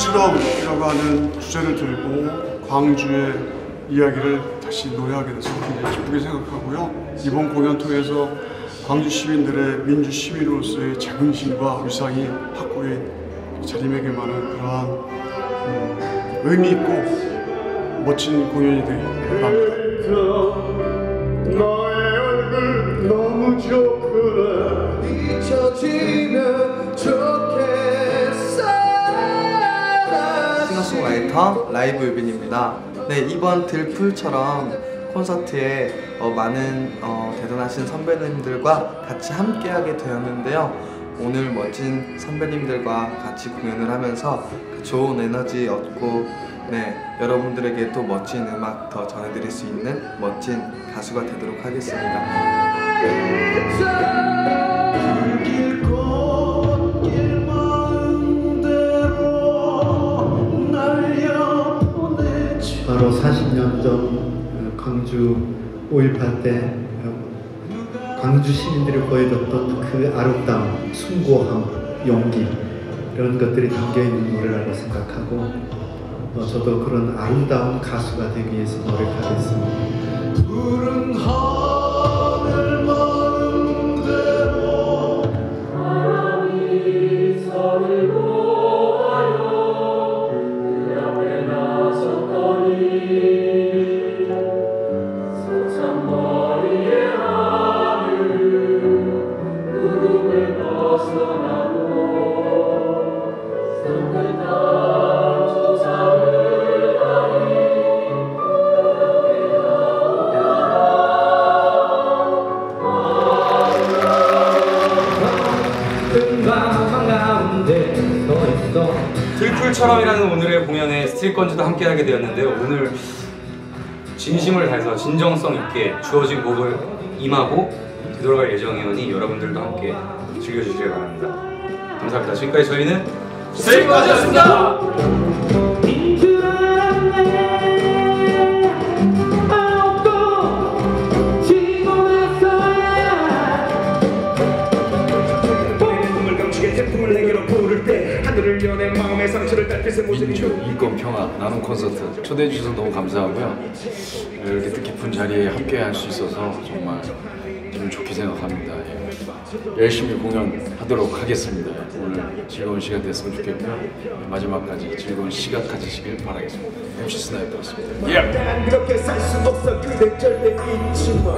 들풀처럼이라고 하는 주제를 들고 광주의 이야기를 다시 노래하게 돼서 굉장히 기쁘게 생각하고요. 이번 공연 통해서 광주 시민들의 민주 시민으로서의 자긍심과 위상이 확고히 자리매김하는 그러한 의미 있고 멋진 공연이 되길 바랍니다. 너의 얼굴 너무 좋구나 잊혀지면 좋겠어. 싱어송라이터 라이브 유빈입니다. 네, 이번 들풀처럼 콘서트에 많은 대단하신 선배님들과 같이 함께하게 되었는데요. 오늘 멋진 선배님들과 같이 공연을 하면서 좋은 에너지 얻고 여러분들에게 또 멋진 음악 더 전해드릴 수 있는 멋진 가수가 되도록 하겠습니다. 바로 40년 전 광주 5.18 때 광주 시민들이 보여줬던 그 아름다움, 숭고함, 용기 이런 것들이 담겨있는 노래라고 생각하고 저도 그런 아름다운 가수가 되기 위해서 노력하겠습니다. 푸른 하늘 마음대로 바람이 서를 보아요 그 앞에 나섰더니 서창머리의 하늘 구름을 벗어나고 산뜻한 조상을 들풀처럼이라는 오늘의 공연에 스틸건즈도 함께하게 되었는데요. 오늘 진심을 다해서 진정성 있게 주어진 곡을 임하고 되돌아갈 예정이오니 여러분들도 함께 즐겨주시길 바랍니다. 감사합니다. 지금까지 저희는 스틸건즈였습니다. 민주, 인권, 평화, 나눔 콘서트 초대해 주셔서 너무 감사하고요. 이렇게 뜻깊은 자리에 함께 할 수 있어서 정말 기분 좋게 생각합니다. 열심히 공연하도록 하겠습니다. 오늘 즐거운 시간 됐으면 좋겠고요. 마지막까지 즐거운 시간 가지시길 바라겠습니다. MC 스나이퍼였습니다. 이렇게 살 수 없어 그대 절대 잊지 마.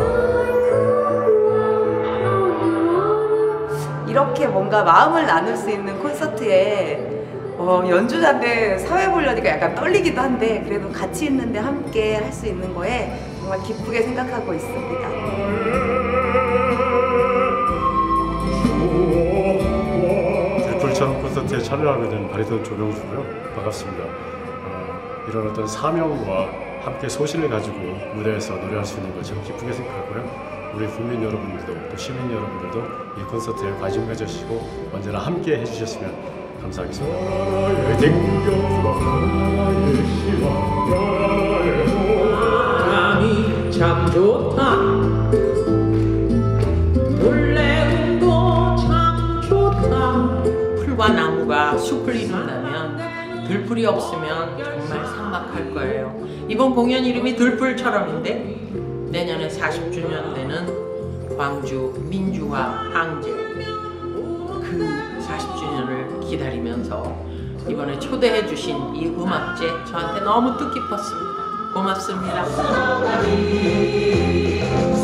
이렇게 뭔가 마음을 나눌 수 있는 콘서트에 연주자인데 사회 보려니까 약간 떨리기도 한데 그래도 같이 있는데 함께 할 수 있는 거에 정말 기쁘게 생각하고 있습니다. 들풀처럼 콘서트에 참여하게 된 바리톤 조명주고요. 반갑습니다. 이런 어떤 사명과 함께 소신을 가지고 무대에서 노래할 수 있는 것 참 기쁘게 생각하고요. 우리 국민 여러분들도 또 시민 여러분들도 이 콘서트에 관심 가져주시고 언제나 함께 해주셨으면 감사하겠습니다. 화이팅! 바람이 참 좋다 놀래운도 참 좋다 풀과 나무가 숲을 이룬다면 들풀이 없으면 정말 삭막할 거예요. 이번 공연 이름이 들풀처럼인데 내년에 40주년 되는 광주 민주화 항쟁 그 40주년을 기다리면서 이번에 초대해 주신 이 음악제 저한테 너무 뜻깊었습니다. 고맙습니다.